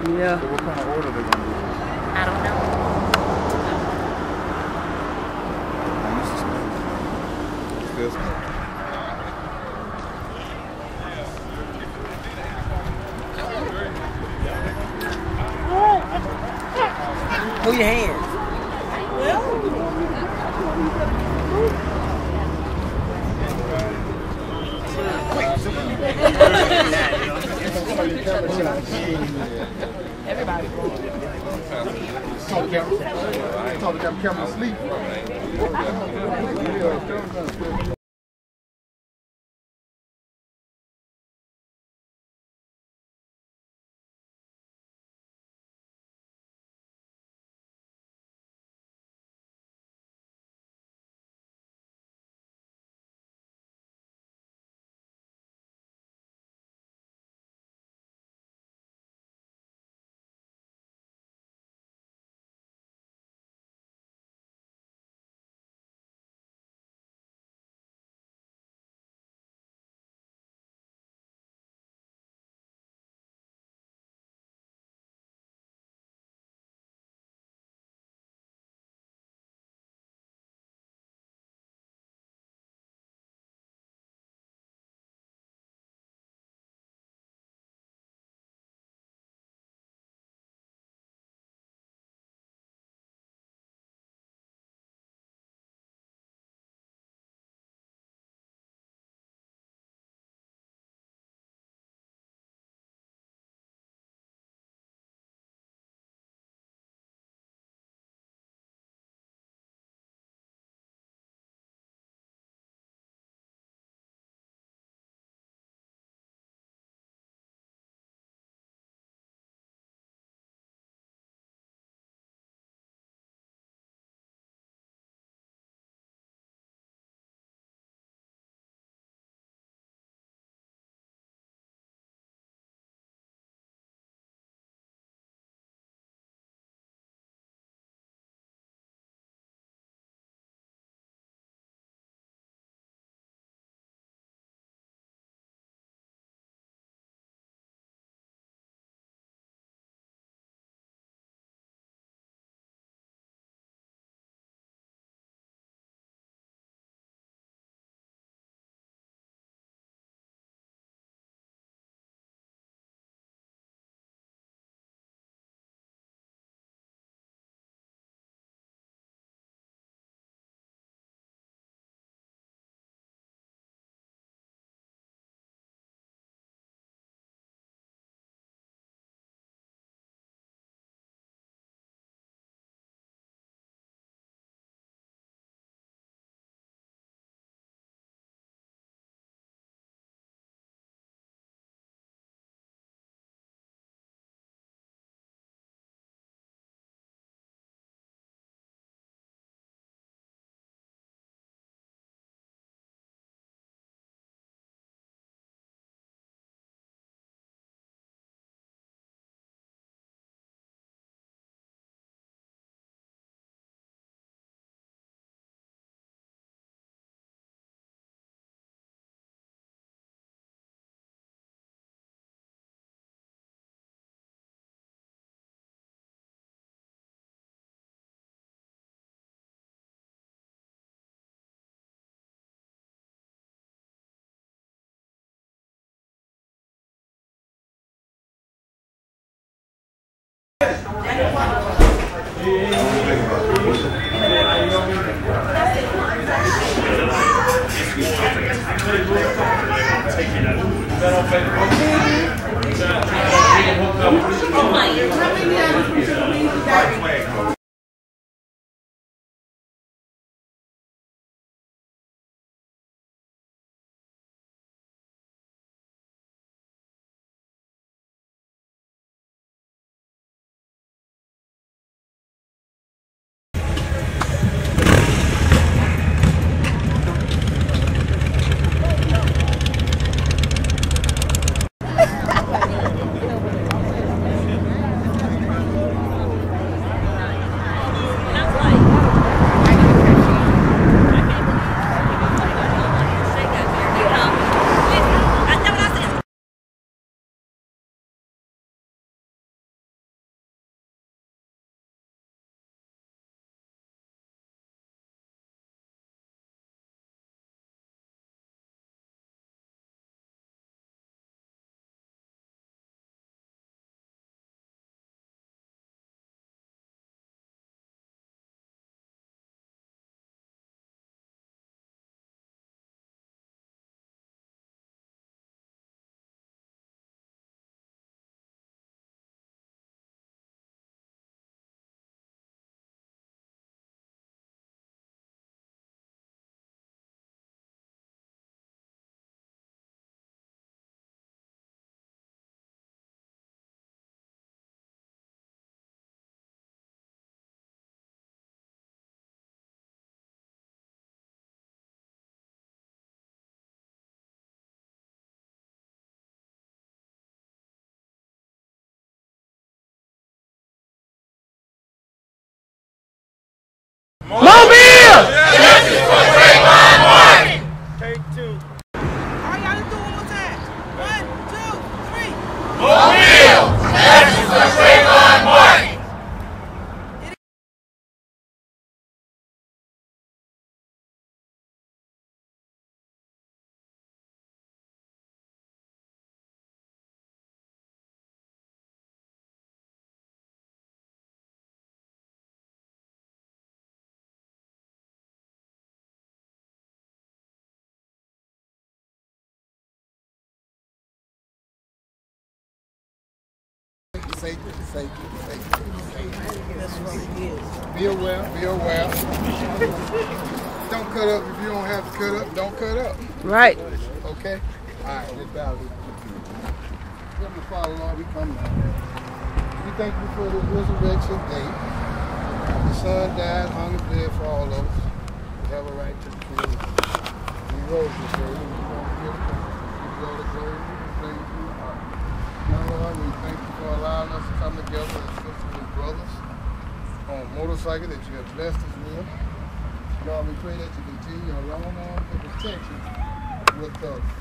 Yeah. So what kind of order they gonna do? I don't know. And this is still smoking. Move your hands. Everybody. Told the camera to sleep. Mobile! Justice for Trayvon Martin! Take two. All right, y'all, let's do it one more time. 1, 2, 3. Mobile! Justice for Trayvon Martin! Safety. That's what it is. Be aware. Don't cut up if you don't have to cut up. Don't cut up. Right. Okay? All right, let's bow. Heavenly Father, Lord, we come now. We thank you for this resurrection day. The Son died, hung and bled for all of us. We have a right to the kingdom. We rose this day. We want to give you all the glory. We praise you. Now, Lord, we thank you for allowing us to come together as sisters and brothers on a motorcycle that you have blessed us with. Lord, we pray that you continue your long arms of protection with us.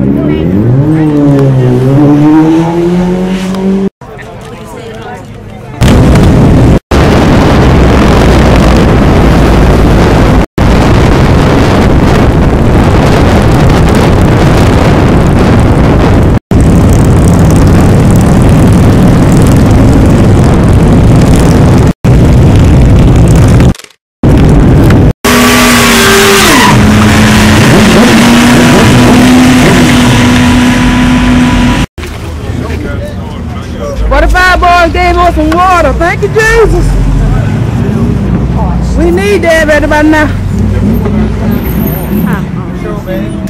Gave us some water. Thank you, Jesus. We need that right about now.